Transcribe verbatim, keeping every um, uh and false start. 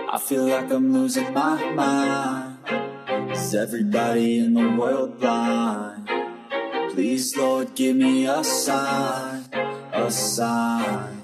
I feel like I'm losing my mind. Is everybody in the world blind? Please, Lord, give me a sign, a sign.